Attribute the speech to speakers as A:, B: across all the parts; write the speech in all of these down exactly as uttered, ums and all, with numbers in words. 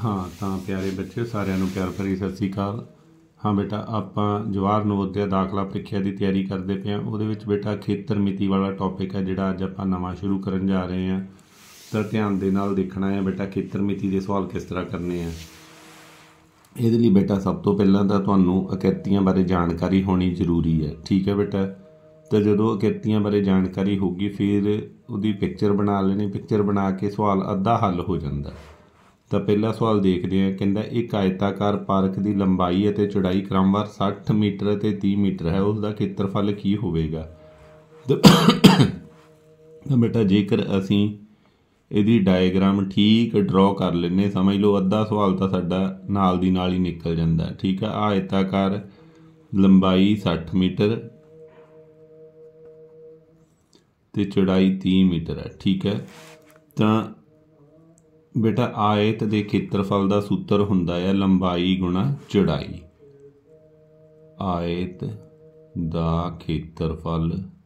A: हाँ तो प्यारे बच्चे सारिਆਂ ਨੂੰ प्यार भरी सत श्री अकाल। हाँ बेटा ਆਪਾਂ ਜਵਾਹਰ ਨਵੋਦਿਆ ਦਾਖਲਾ ਪ੍ਰੀਖਿਆ ਦੀ ਤਿਆਰੀ ਕਰਦੇ ਪਏ ਹਾਂ। ਉਹਦੇ ਵਿੱਚ ਬੇਟਾ ਖੇਤਰ ਮਿਤੀ ਵਾਲਾ ਟੌਪਿਕ ਹੈ ਜਿਹੜਾ ਅੱਜ ਆਪਾਂ ਨਵਾਂ ਸ਼ੁਰੂ ਕਰਨ ਜਾ ਰਹੇ ਹਾਂ। ਤਾਂ ਧਿਆਨ ਦੇ ਨਾਲ ਦੇਖਣਾ ਹੈ ਬੇਟਾ ਖੇਤਰ ਮਿਤੀ ਦੇ ਸਵਾਲ ਕਿਸ ਤਰ੍ਹਾਂ ਕਰਨੇ ਆ। ਇਹਦੇ ਲਈ ਬੇਟਾ ਸਭ ਤੋਂ ਪਹਿਲਾਂ ਤਾਂ ਤੁਹਾਨੂੰ ਅਕਿਰਤੀਆਂ ਬਾਰੇ ਜਾਣਕਾਰੀ ਹੋਣੀ ਜ਼ਰੂਰੀ ਹੈ। ਠੀਕ ਹੈ ਬੇਟਾ। ਤਾਂ ਜਦੋਂ ਅਕਿਰਤੀਆਂ ਬਾਰੇ ਜਾਣਕਾਰੀ ਹੋਊਗੀ ਫਿਰ ਉਹਦੀ ਪਿਕਚਰ ਬਣਾ ਲੈਣੀ। ਪਿਕਚਰ ਬਣਾ ਕੇ ਸਵਾਲ ਅੱਧਾ ਹੱਲ ਹੋ ਜਾਂਦਾ। ਤਾਂ ਪਹਿਲਾ ਸਵਾਲ ਦੇਖਦੇ ਹਾਂ। ਕਹਿੰਦਾ ਇੱਕ ਆਇਤਾਕਾਰ ਪਾਰਕ ਦੀ ਲੰਬਾਈ ਅਤੇ ਚੌੜਾਈ ਕ੍ਰਮਵਾਰ ਸੱਠ ਮੀਟਰ ਅਤੇ ਤੀਹ ਮੀਟਰ ਹੈ, ਉਸ ਦਾ ਖੇਤਰਫਲ ਕੀ ਹੋਵੇਗਾ। ਤਾਂ ਬੇਟਾ ਜੇਕਰ ਅਸੀਂ ਇਹਦੀ ਡਾਇਗਰਾਮ ਠੀਕ ਡਰਾਅ ਕਰ ਲੈਂਦੇ, ਸਮਝ ਲਓ ਅੱਧਾ ਸਵਾਲ ਤਾਂ ਸਾਡਾ ਨਾਲ ਦੀ ਨਾਲ ਹੀ ਨਿਕਲ ਜਾਂਦਾ। ਠੀਕ ਆ। ਆਇਤਾਕਾਰ ਲੰਬਾਈ ਸੱਠ ਮੀਟਰ ਅਤੇ ਚੌੜਾਈ ਤੀਹ ਮੀਟਰ ਹੈ। ਠੀਕ ਹੈ। ਤਾਂ ਬੇਟਾ ਆਇਤ ਦੇ ਖੇਤਰਫਲ ਦਾ ਸੂਤਰ ਹੁੰਦਾ ਹੈ ਲੰਬਾਈ ਗੁਣਾ ਚੌੜਾਈ। ਆਇਤ ਦਾ ਖੇਤਰਫਲ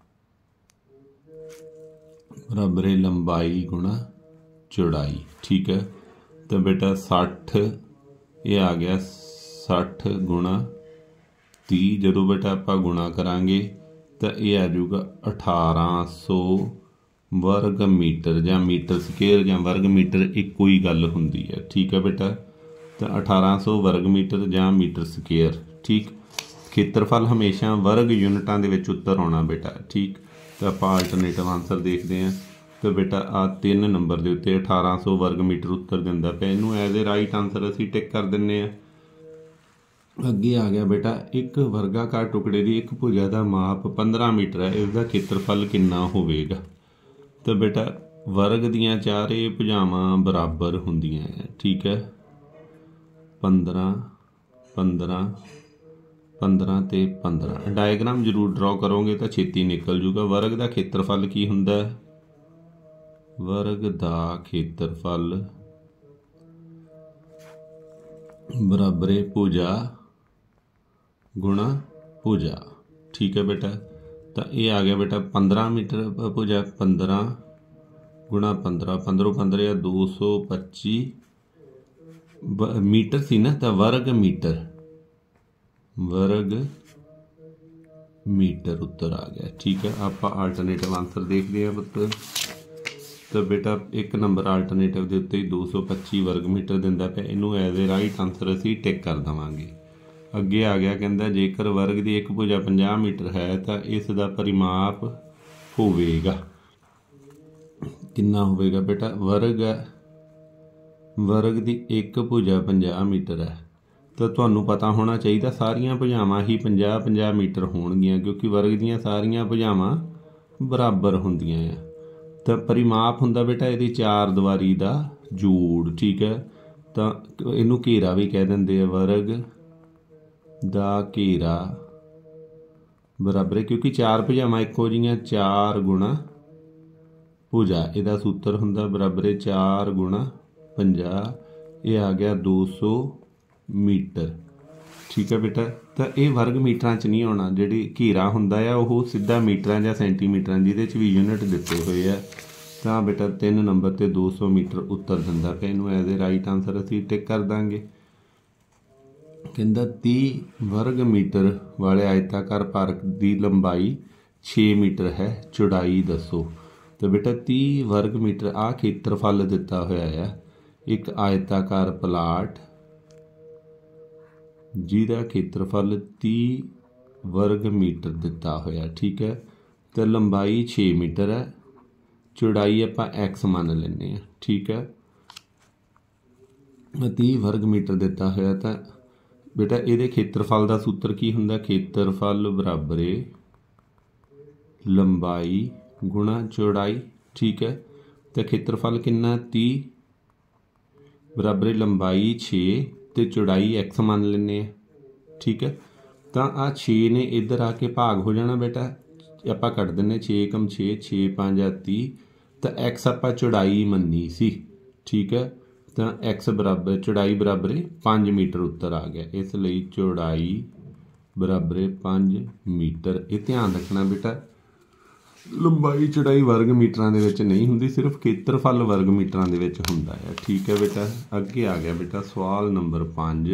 A: ਬਰਾਬਰ ਹੈ ਲੰਬਾਈ ਗੁਣਾ ਚੌੜਾਈ। ਠੀਕ ਹੈ। ਤਾਂ ਬੇਟਾ ਸੱਠ ਇਹ ਆ ਗਿਆ ਸੱਠ ਗੁਣਾ ਤੀਹ। ਜਦੋਂ ਬੇਟਾ ਆਪਾਂ ਗੁਣਾ ਕਰਾਂਗੇ ਤਾਂ ਇਹ ਆ ਜਾਊਗਾ ਅਠਾਰਾਂ ਸੌ ਵਰਗ ਮੀਟਰ ਜਾਂ ਮੀਟਰ ਸਕੇਅਰ ਜਾਂ ਵਰਗ ਮੀਟਰ ਇੱਕੋ ਹੀ ਗੱਲ ਹੁੰਦੀ ਹੈ। ਠੀਕ ਹੈ ਬੇਟਾ। ਤਾਂ ਅਠਾਰਾਂ ਸੌ ਵਰਗ ਮੀਟਰ ਜਾਂ ਮੀਟਰ ਸਕੇਅਰ। ਠੀਕ। ਖੇਤਰਫਲ ਹਮੇਸ਼ਾ ਵਰਗ ਯੂਨਿਟਾਂ ਦੇ ਵਿੱਚ ਉੱਤਰ ਆਉਣਾ ਬੇਟਾ। ਠੀਕ। ਤਾਂ ਆਪਾਂ ਆਲਟਰਨੇਟਿਵ ਆਨਸਰ ਦੇਖਦੇ ਹਾਂ। ਤਾਂ ਬੇਟਾ ਆਹ ਤਿੰਨ ਨੰਬਰ ਦੇ ਉੱਤੇ ਅਠਾਰਾਂ ਸੌ ਵਰਗ ਮੀਟਰ ਉੱਤਰ ਦਿੰਦਾ ਪਿਆ। ਇਹਨੂੰ ਐਜ਼ ਏ ਰਾਈਟ ਆਨਸਰ ਅਸੀਂ ਟਿਕ ਕਰ ਦਿੰਦੇ ਹਾਂ। ਅੱਗੇ ਆ ਗਿਆ ਬੇਟਾ ਇੱਕ ਵਰਗਾਕਾਰ ਟੁਕੜੇ ਦੀ ਇੱਕ ਭੁਜਾ ਦਾ ਮਾਪ ਪੰਦਰਾਂ ਮੀਟਰ ਹੈ, ਇਸ ਦਾ ਖੇਤਰਫਲ ਕਿੰਨਾ ਹੋਵੇਗਾ। ਤਾਂ ਬੇਟਾ ਵਰਗ ਦੀਆਂ ਚਾਰੇ ਭੁਜਾਵਾਂ ਬਰਾਬਰ ਹੁੰਦੀਆਂ ਹੈ। ਠੀਕ ਹੈ। ਪੰਦਰਾਂ ਪੰਦਰਾਂ ਪੰਦਰਾਂ ਅਤੇ ਪੰਦਰਾਂ। ਡਾਇਗਰਾਮ ਜ਼ਰੂਰ ਡਰਾਅ ਕਰੋਗੇ ਤਾਂ ਛੇਤੀ ਨਿਕਲ ਜੂਗਾ। ਵਰਗ ਦਾ ਖੇਤਰਫਲ ਕੀ ਹੁੰਦਾ। ਵਰਗ ਦਾ ਖੇਤਰਫਲ ਬਰਾਬਰ ਹੈ ਭੁਜਾ ਗੁਣਾ ਭੁਜਾ। ਠੀਕ ਹੈ ਬੇਟਾ। ਤਾਂ ਇਹ ਆ ਗਿਆ ਬੇਟਾ ਪੰਦਰਾਂ ਮੀਟਰ ਭੁਜਾ ਪੰਦਰਾਂ ਗੁਣਾ ਪੰਦਰਾਂ ਪੰਦਰੋਂ ਪੰਦਰਾਂ ਦੋ ਸੌ ਪੱਚੀ ਮੀਟਰ ਸੀ ਨਾ। ਤਾਂ ਵਰਗ ਮੀਟਰ ਵਰਗ ਮੀਟਰ ਉੱਤਰ ਆ ਗਿਆ। ਠੀਕ ਹੈ। ਆਪਾਂ ਆਲਟਰਨੇਟਿਵ ਆਨਸਰ ਦੇਖਦੇ ਹਾਂ ਪੁੱਤਰ। ਤਾਂ ਬੇਟਾ ਇੱਕ ਨੰਬਰ ਆਲਟਰਨੇਟਿਵ ਦੇ ਉੱਤੇ ਦੋ ਸੌ ਪੱਚੀ ਵਰਗ ਮੀਟਰ ਦਿੰਦਾ ਪਿਆ। ਇਹਨੂੰ ਐਜ਼ ਏ ਰਾਈਟ ਆਨਸਰ ਅਸੀਂ ਟਿਕ ਕਰ ਦੇਵਾਂਗੇ। ਅੱਗੇ ਆ ਗਿਆ ਕਹਿੰਦਾ ਜੇਕਰ ਵਰਗ ਦੀ ਇੱਕ ਭੁਜਾ ਪੰਜਾਹ ਮੀਟਰ ਹੈ ਤਾਂ ਇਸ ਦਾ ਪਰਿਮਾਪ ਹੋਵੇਗਾ ਕਿੰਨਾ ਹੋਵੇਗਾ ਬੇਟਾ। ਵਰਗ ਵਰਗ ਦੀ ਇੱਕ ਭੁਜਾ ਪੰਜਾਹ ਮੀਟਰ ਹੈ ਤਾਂ ਤੁਹਾਨੂੰ ਪਤਾ ਹੋਣਾ ਚਾਹੀਦਾ ਸਾਰੀਆਂ ਭੁਜਾਵਾਂ ਹੀ ਪੰਜਾਹ ਪੰਜਾਹ ਮੀਟਰ ਹੋਣਗੀਆਂ ਕਿਉਂਕਿ ਵਰਗ ਦੀਆਂ ਸਾਰੀਆਂ ਭੁਜਾਵਾਂ ਬਰਾਬਰ ਹੁੰਦੀਆਂ ਆ। ਤਾਂ ਪਰਿਮਾਪ ਹੁੰਦਾ ਬੇਟਾ ਇਹਦੀ ਚਾਰ ਦੀਵਾਰੀ ਦਾ ਜੋੜ। ਠੀਕ ਹੈ। ਤਾਂ ਇਹਨੂੰ ਘੇਰਾ ਵੀ ਕਹਿ ਦਿੰਦੇ ਆ। ਵਰਗ ਦਾ ਘੇਰਾ ਬਰਾਬਰ ਹੈ ਕਿਉਂਕਿ ਚਾਰ ਭੁਜਾਵਾਂ ਇੱਕੋ ਜਿਹੀਆਂ ਚਾਰ ਗੁਣਾ ਭੁਜਾ। ਇਹਦਾ ਸੂਤਰ ਹੁੰਦਾ ਬਰਾਬਰ ਹੈ ਚਾਰ ਗੁਣਾ ਪੰਜਾਹ। ਇਹ ਆ ਗਿਆ ਦੋ ਸੌ ਮੀਟਰ। ਠੀਕ ਹੈ ਬੇਟਾ। ਤਾਂ ਇਹ ਵਰਗ ਮੀਟਰਾਂ 'ਚ ਨਹੀਂ ਆਉਣਾ। ਜਿਹੜੀ ਘੇਰਾ ਹੁੰਦਾ ਆ ਉਹ ਸਿੱਧਾ ਮੀਟਰਾਂ ਜਾਂ ਸੈਂਟੀਮੀਟਰਾਂ ਜਿਹਦੇ 'ਚ ਵੀ ਯੂਨਿਟ ਦਿੱਤੇ ਹੋਏ ਆ। ਤਾਂ ਬੇਟਾ ਤਿੰਨ ਨੰਬਰ 'ਤੇ ਦੋ ਸੌ ਮੀਟਰ ਉੱਤਰ ਦਿੰਦਾ ਪਿਆ। ਇਹਨੂੰ ਐਜ਼ ਏ ਰਾਈਟ ਆਨਸਰ ਅਸੀਂ ਟਿਕ ਕਰ ਦਾਂਗੇ। ਕਹਿੰਦਾ ਤੀਹ ਵਰਗ ਮੀਟਰ ਵਾਲੇ ਆਇਤਾਕਾਰ ਪਾਰਕ ਦੀ ਲੰਬਾਈ ਛੇ ਮੀਟਰ ਹੈ, ਚੌੜਾਈ ਦੱਸੋ। ਤਾਂ ਬੇਟਾ ਤੀਹ ਵਰਗ ਮੀਟਰ ਆਹ ਖੇਤਰਫਲ ਦਿੱਤਾ ਹੋਇਆ ਆ ਇੱਕ ਆਇਤਾਕਾਰ ਪਲਾਟ ਜਿਹਦਾ ਖੇਤਰਫਲ ਤੀਹ ਵਰਗ ਮੀਟਰ ਦਿੱਤਾ ਹੋਇਆ। ਠੀਕ ਹੈ। ਤਾਂ ਲੰਬਾਈ ਛੇ ਮੀਟਰ ਹੈ, ਚੌੜਾਈ ਆਪਾਂ ਐਕਸ ਮੰਨ ਲੈਂਦੇ ਹਾਂ। ਠੀਕ ਹੈ। ਤੀਹ ਵਰਗ ਮੀਟਰ ਦਿੱਤਾ ਹੋਇਆ ਤਾਂ ਬੇਟਾ ਇਹਦੇ ਖੇਤਰਫਲ ਦਾ ਸੂਤਰ ਕੀ ਹੁੰਦਾ। ਖੇਤਰਫਲ ਬਰਾਬਰ ਹੈ ਲੰਬਾਈ ਗੁਣਾ ਚੌੜਾਈ। ਠੀਕ ਹੈ। ਤਾਂ ਖੇਤਰਫਲ ਕਿੰਨਾ ਤੀਹ ਬਰਾਬਰ ਲੰਬਾਈ ਛੇ ਅਤੇ ਚੌੜਾਈ ਐਕਸ ਮੰਨ ਲੈਂਦੇ ਹਾਂ। ਠੀਕ ਹੈ। ਤਾਂ ਆਹ ਛੇ ਨੇ ਇੱਧਰ ਆ ਕੇ ਭਾਗ ਹੋ ਜਾਣਾ ਬੇਟਾ। ਆਪਾਂ ਕੱਢ ਦਿੰਦੇ ਛੇ ਏਕਮ ਛੇ ਛੇ ਪੰਜ ਤੀਹ। ਤਾਂ ਐਕਸ ਆਪਾਂ ਚੌੜਾਈ ਮੰਨੀ ਸੀ। ਠੀਕ ਹੈ। ਤਾਂ ਐਕਸ ਬਰਾਬਰ ਚੌੜਾਈ ਬਰਾਬਰ ਪੰਜ ਮੀਟਰ ਉੱਤਰ ਆ ਗਿਆ। ਇਸ ਲਈ ਚੌੜਾਈ ਬਰਾਬਰ ਪੰਜ ਮੀਟਰ। ਇਹ ਧਿਆਨ ਰੱਖਣਾ ਬੇਟਾ। ਲੰਬਾਈ ਚੌੜਾਈ ਵਰਗ ਮੀਟਰਾਂ ਦੇ ਵਿੱਚ ਨਹੀਂ ਹੁੰਦੀ, ਸਿਰਫ ਖੇਤਰਫਲ ਵਰਗ ਮੀਟਰਾਂ ਦੇ ਵਿੱਚ ਹੁੰਦਾ ਹੈ। ਠੀਕ ਹੈ ਬੇਟਾ। ਅੱਗੇ ਆ ਗਿਆ ਬੇਟਾ ਸਵਾਲ ਨੰਬਰ ਪੰਜ।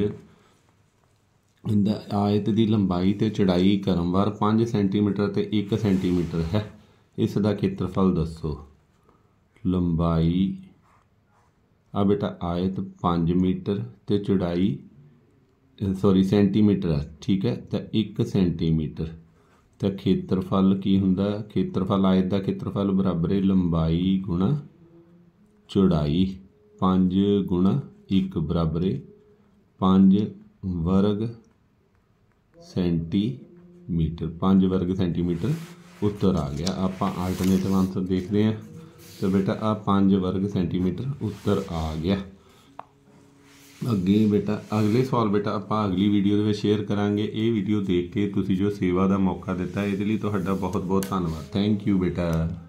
A: ਆਇਤ ਦੀ ਲੰਬਾਈ ਅਤੇ ਚੌੜਾਈ ਕ੍ਰਮਵਾਰ ਪੰਜ ਸੈਂਟੀਮੀਟਰ ਅਤੇ ਇੱਕ ਸੈਂਟੀਮੀਟਰ ਹੈ, ਇਸ ਦਾ ਖੇਤਰਫਲ ਦੱਸੋ। ਲੰਬਾਈ ਆ ਬੇਟਾ ਆਇਤ ਪੰਜ ਮੀਟਰ ਅਤੇ ਚੌੜਾਈ ਸੋਰੀ ਸੈਂਟੀਮੀਟਰ ਹੈ। ਠੀਕ ਹੈ। ਤਾਂ ਇੱਕ ਸੈਂਟੀਮੀਟਰ ਤਾਂ ਖੇਤਰਫਲ ਕੀ ਹੁੰਦਾ, ਖੇਤਰਫਲ ਆਇਤ ਦਾ ਖੇਤਰਫਲ ਬਰਾਬਰ ਹੈ ਲੰਬਾਈ ਗੁਣਾ ਚੌੜਾਈ, ਪੰਜ ਗੁਣਾ ਇੱਕ ਬਰਾਬਰ ਹੈ ਪੰਜ ਵਰਗ ਸੈਂਟੀਮੀਟਰ, ਪੰਜ ਵਰਗ ਸੈਂਟੀਮੀਟਰ ਉੱਤਰ ਆ ਗਿਆ। ਆਪਾਂ ਆਲਟਰਨੇਟਿਵ ਆਨਸਰ ਦੇਖਦੇ ਹਾਂ। ਤਾਂ ਬੇਟਾ ਆ ਪੰਜ ਵਰਗ ਸੈਂਟੀਮੀਟਰ ਉੱਤਰ ਆ ਗਿਆ। ਅੱਗੇ ਬੇਟਾ ਅਗਲੇ ਸਵਾਲ ਬੇਟਾ ਆਪਾਂ ਅਗਲੀ ਵੀਡੀਓ ਦੇ ਵਿੱਚ ਸ਼ੇਅਰ ਕਰਾਂਗੇ। ਇਹ ਵੀਡੀਓ ਦੇਖ ਕੇ ਤੁਸੀਂ ਜੋ ਸੇਵਾ ਦਾ ਮੌਕਾ ਦਿੱਤਾ ਇਹਦੇ ਲਈ ਤੁਹਾਡਾ ਬਹੁਤ ਬਹੁਤ ਧੰਨਵਾਦ। ਥੈਂਕ ਯੂ ਬੇਟਾ।